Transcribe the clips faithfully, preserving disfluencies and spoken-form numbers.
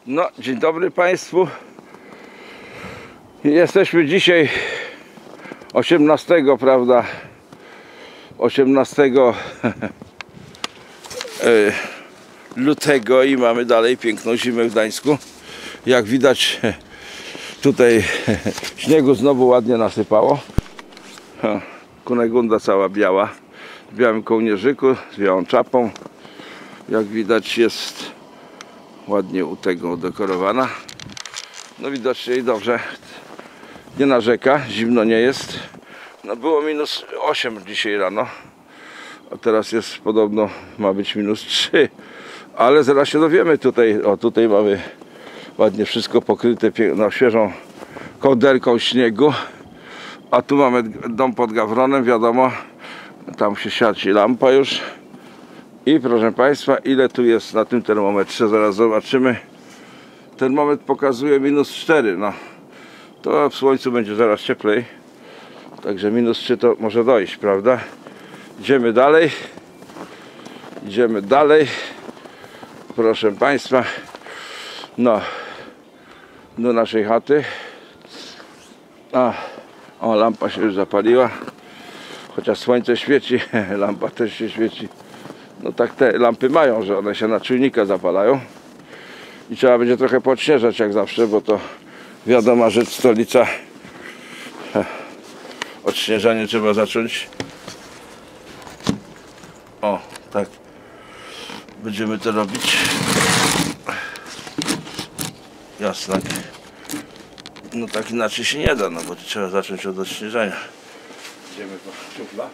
No, dzień dobry Państwu. Jesteśmy dzisiaj osiemnastego, prawda? osiemnastego lutego i mamy dalej piękną zimę w Gdańsku. Jak widać, tutaj śniegu znowu ładnie nasypało. Kunegunda cała biała, w białym kołnierzyku, z białą czapą. Jak widać, jest ładnie u tego udekorowana. No widocznie i dobrze, nie narzeka, zimno nie jest. No było minus osiem dzisiaj rano, a teraz jest podobno, ma być minus trzy. Ale zaraz się dowiemy. Tutaj, o tutaj mamy ładnie wszystko pokryte no, świeżą kołderką śniegu. A tu mamy dom pod Gawronem, wiadomo, tam się świeci lampa już. I proszę Państwa, ile tu jest na tym termometrze, zaraz zobaczymy. Termometr pokazuje minus cztery, no to w słońcu będzie zaraz cieplej, także minus trzy to może dojść, prawda? Idziemy dalej, idziemy dalej, proszę Państwa, no do naszej chaty. A, o, lampa się już zapaliła, chociaż słońce świeci, lampa też się świeci. No tak te lampy mają, że one się na czujnika zapalają i trzeba będzie trochę podśnieżać jak zawsze, bo to wiadoma rzecz, stolica. Od śnieżania trzeba zacząć. O, tak będziemy to robić. Jasne. No tak inaczej się nie da, no bo trzeba zacząć od odśnieżania. Idziemy po szufla.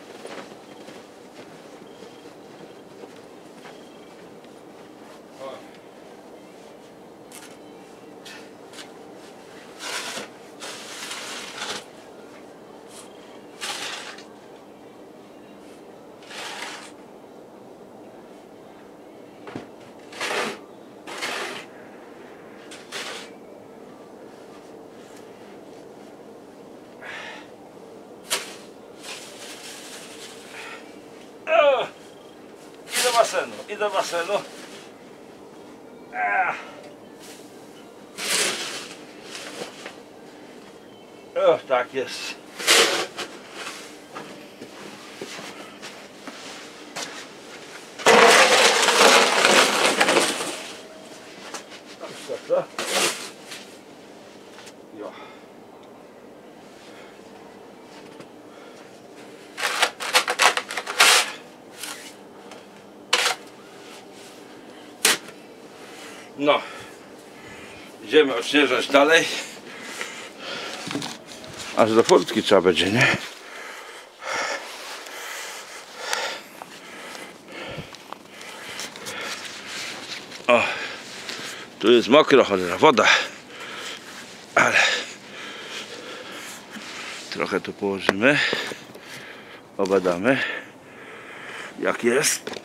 I do basenu, i do basenu. O, tak jest. Dobrze. Jo. No, idziemy odśnieżać dalej. Aż do furtki trzeba będzie, nie? O, tu jest mokro, cholera, woda. Ale trochę tu położymy. Obadamy, jak jest.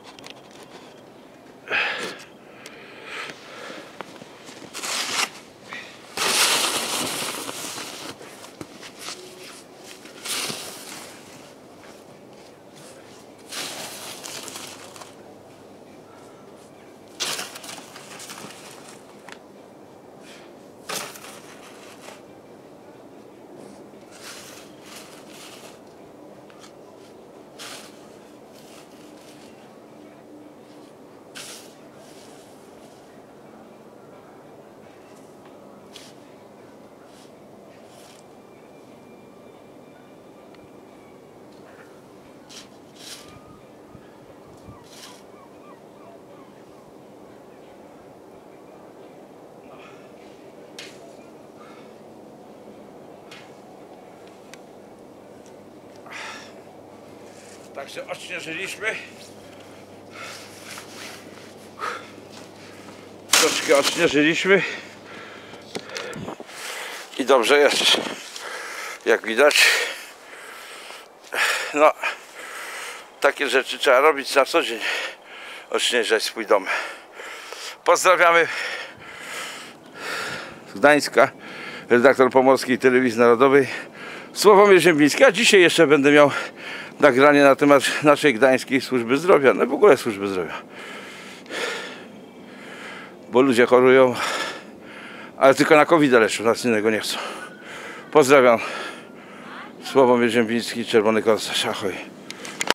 Także odśnieżyliśmy. Troszkę odśnieżyliśmy. I dobrze jest. Jak widać. No, takie rzeczy trzeba robić na co dzień. Odśnieżać swój dom. Pozdrawiamy z Gdańska. Redaktor Pomorskiej Telewizji Narodowej Sławomir Ziembiński. A dzisiaj jeszcze będę miał nagranie na temat naszej gdańskiej służby zdrowia, no w ogóle służby zdrowia. bo ludzie chorują, ale tylko na kowida leczą, nas innego nie chcą. Pozdrawiam. Sławomir Ziembiński, Czerwony Korsarz, ahoj.